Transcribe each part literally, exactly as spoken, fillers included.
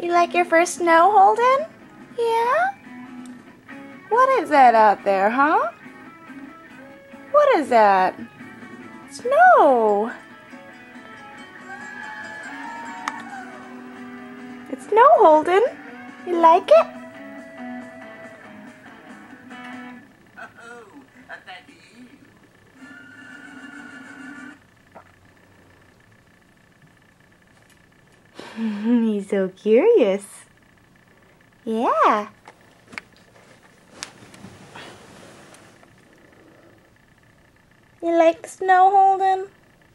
You like your first snow, Holden? Yeah? What is that out there, huh? What is that? Snow! It's snow, Holden. You like it? He's so curious. Yeah. You like snow, Holden?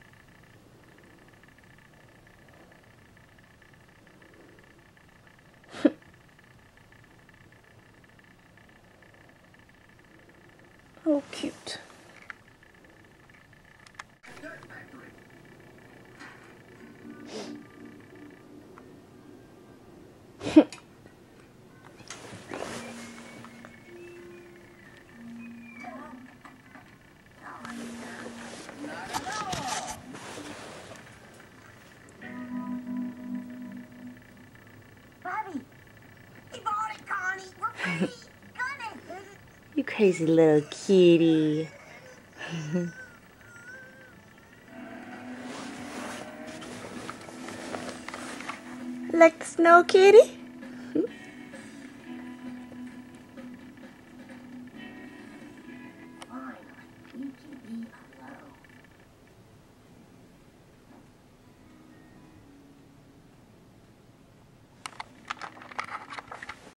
Oh, cute. Bobby, he bought it, Connie. We're free. Got it. You crazy little kitty. Like the snow, kitty?